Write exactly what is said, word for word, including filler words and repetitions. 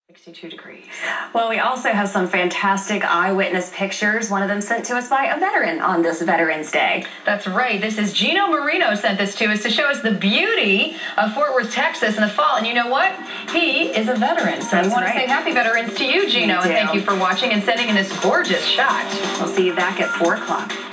sixty-two degrees. Well, we also have some fantastic eyewitness pictures, one of them sent to us by a veteran on this Veterans Day. That's right. This is Gino Moreno sent this to us to show us the beauty of Fort Worth, Texas in the fall. And you know what? He is a veteran. So That's we want right. to say happy veterans to you, Gino, and thank you for watching and sending in this gorgeous shot. We'll see you back at four o'clock.